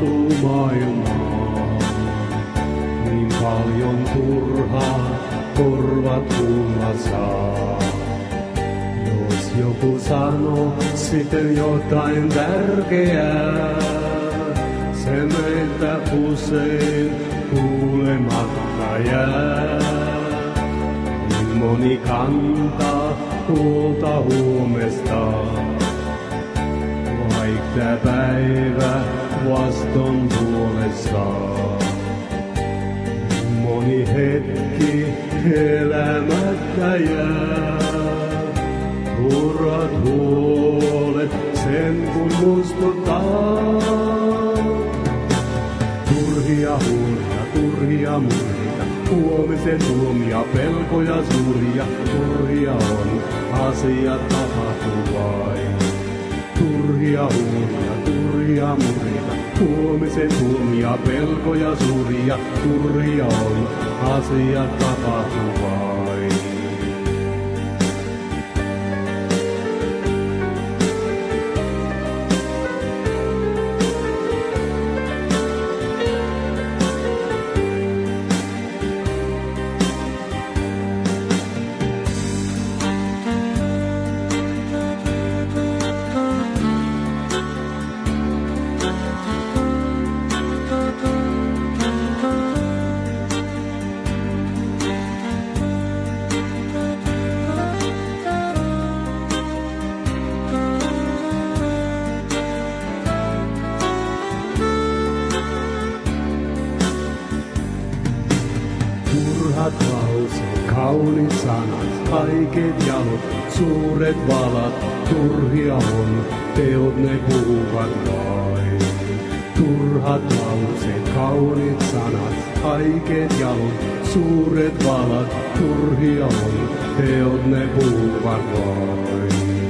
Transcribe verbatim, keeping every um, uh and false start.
mahtuu maailmaan. Niin paljon turhaa korvat kuulla saa. Jos joku sanoo sitten jotain tärkeää, se meiltä usein kuulematta jää. Niin moni kantaa huolta huomesta, vaik tää päivä vaston puolessa. Moni hetki elämättä jää, turhat huolet sen kun muistuttaa. Turhia huolia, turhia murhia, huomisen tuomia pelkoja suuria. Turhia on asiat tapahtuu vain. Turhia huolia, turhia murhia, huomisen tuomia pelkoja suuria. Turhia on asiat tapahtuu vain. Turhat lauseet, kauniit sanat, haikeet jalot, suuret valat, turhia on, teot ne puhuvat vain. Turhat lauseet, kauniit sanat, haikeet jalot, suuret valat, turhia on, teot ne puhuvat vain.